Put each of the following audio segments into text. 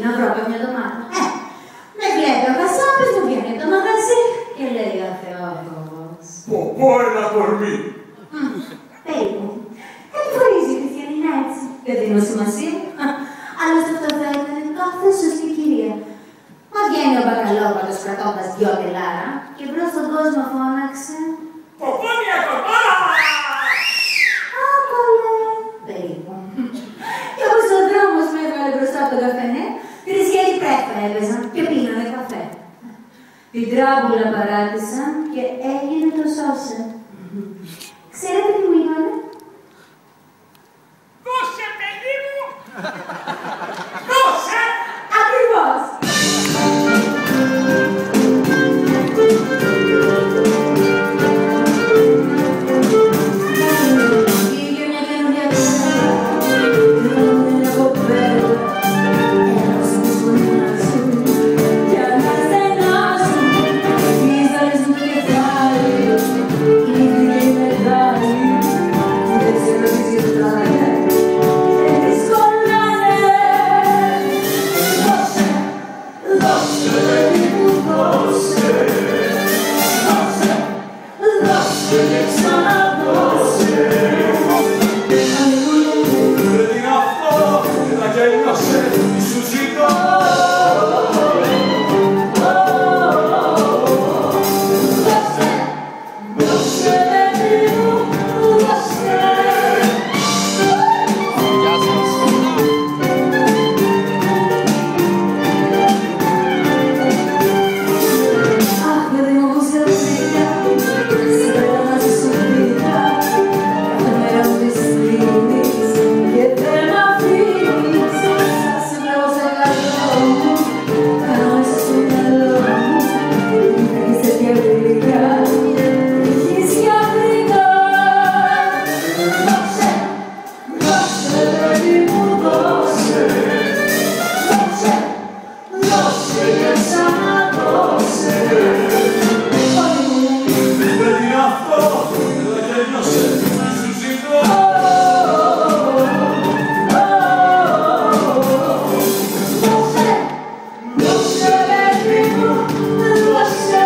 να βρω καμιά εβδομάδα. Με βλέπει ο Κασάπης, μου βγαίνει το μαγαζί και λέει ο Θεός. Ποπό ένα κορμί. Περίπου. Κάτι φορίζει η Χριστιανina έτσι. Δεν δίνω σημασία. Άλλωστε αυτό θα ήταν κάθε σωστή κυρία. Μα βγαίνει ο μπακαλόπατος κρατώντας δυο τελάρα και μπρος στον κόσμο φώναξε. Ποπό μια κορμάρα! Άκολε. Περίπου. Και όπως ο δρόμος με έβγαλε μπροστά από τον καφενέ, τρισχέρι πρέφα έπαιζαν και πίνανε καφέ. Την τράμπουλα παράτησαν και έγινε το σώσε. Ξέρετε τι μου είπανε? Δώσε, παιδί μου! Δώσε! Ακριβώς! Είχε μια καινούργια κουβέντα, μια κοπέλα, ένας που φωνάζουν κι αναστενάζουν, τις δάλες μου το κεφάλι, είναι η μεγάλη, δεν ξέρω τι ζητάνε, δεν τις κολλάνε. Δώσε, δώσε, παιδί μου, δώσε, δώσε, δώσε και ξαναδώσε. Δεν είναι αυτό, έλα και έλειωσε, τι σου ζητώ. Δώσε, δώσε, παιδί μου, δώσε. Αχ, παιδί μου, που σε βρήκα, σε πέρανα στη σουβλίνα, κάθε μέρα μου τη στείλεις και δεν μ' αφήνεις. Σαν σε βλέπω σε καλό μου, κάνω μέσα στο μυαλό μου, έχεις τέτοια γλυκά, έχεις για βρήκα. Δώσε, δώσε, παιδί μου, δώσε, δώσε, δώσε και ξαναδώσε. Δεν είναι αυτό, έλα και έλειωσε, τι σου ζητώ. Δώσε, δώσε, παιδί μου, δώσε.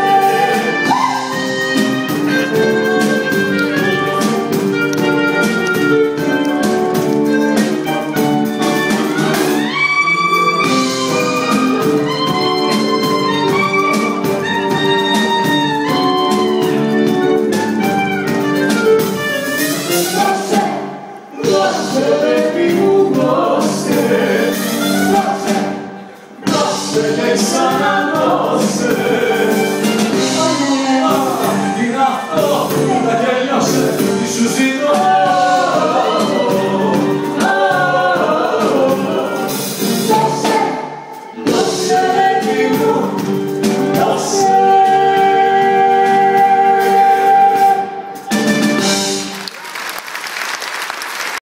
Δώσε, δώσε, παιδί μου, δώσε. Δώσε, δώσε και ξαναδώσε.